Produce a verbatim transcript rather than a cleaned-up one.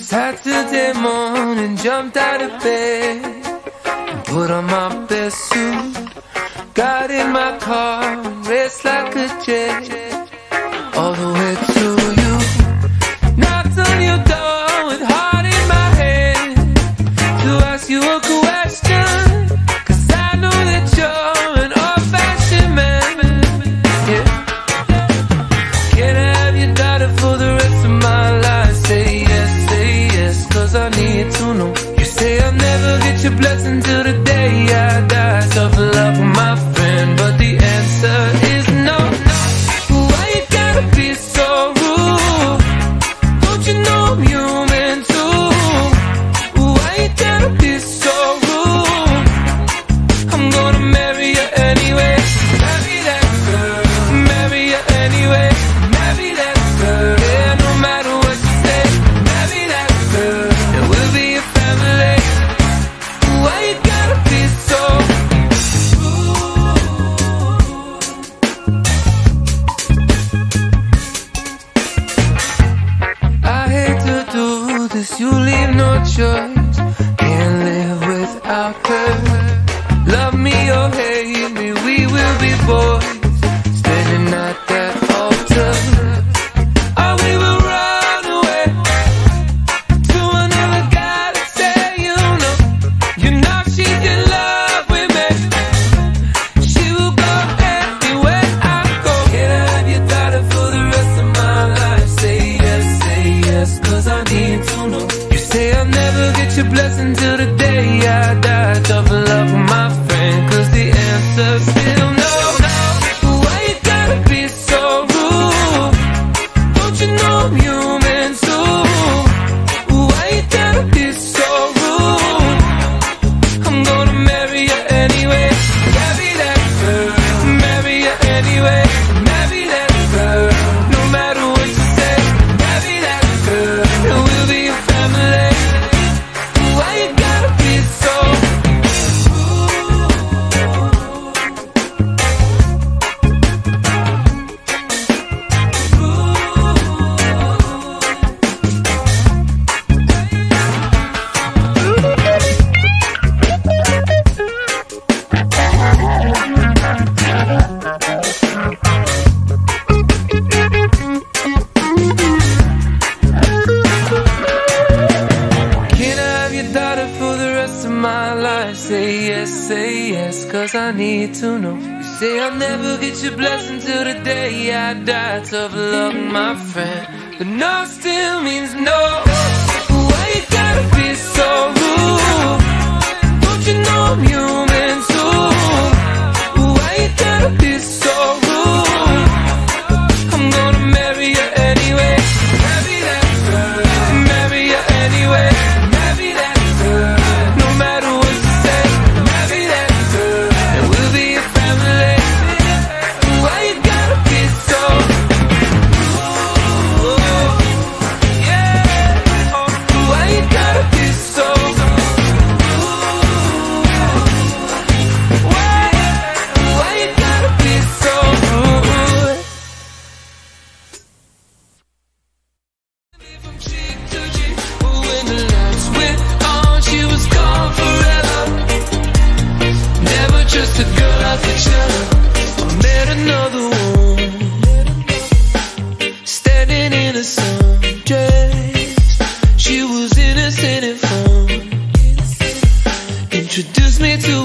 Saturday morning, jumped out of bed and put on my best suit. Got in my car and raced like a jet all the way to you. Knocked on your door with heart in my head to ask you a question, 'cause I know that you're an old-fashioned man. Yeah. Can I have your daughter for the rest of my life? Say yes, say yes, 'cause I need to know. You say I'll never get your blessing till the day I die. Tough luck, my friend, but the answer is no. Why you gotta be so rude? Don't you know I'm human too? Why you gotta be so rude? I'm gonna marry you anyway. Marry that girl. Marry you anyway. Marry that girl. Yeah, no matter what you say. Marry that girl, and we'll be a family. Why you gotta be so rude? I hate to do this, you leave no choice. Can't live without her. Love me or hate me, we will be boys, standing at that altar. Or we will run away to another guy to say, you know, you know she's in love with me. She will go anywhere I go. Can I have your daughter for the rest of my life? Say yes, say yes, 'cause I need to know. You say I'll never get your blessing till the day I die. Tough luck, my friend, 'cause the answer's still no. Why you gotta be so rude? Don't you know I'm human too? Why you gotta be so rude? I'm gonna marry you anyway. Marry that girl. Marry you anyway. Marry that girl. No matter what you say. Marry that girl, and we'll be a family. Why you gotta be so Can I have your daughter for the rest of my life? Say yes, say yes, 'cause I need to know. You say I'll never get your blessing till the day I die. Tough luck, my friend, but no still means no. Why you gotta be so rude? Don't you know I'm human too? Why you gotta be so rude? I'm gonna marry you anyway. Marry that girl. Marry you anyway. Marry that girl. No matter what you say. Marry that girl, and we'll be a family. Why you gotta be so rude? Yeah. Oh, why you gotta be so rude? Why? Why you gotta be so rude? From cheek to cheek, when the lights went on, she was gone forever. Never just a girl I could tell. I met another one, standing in a sundress. She was innocent and fun. Introduced me to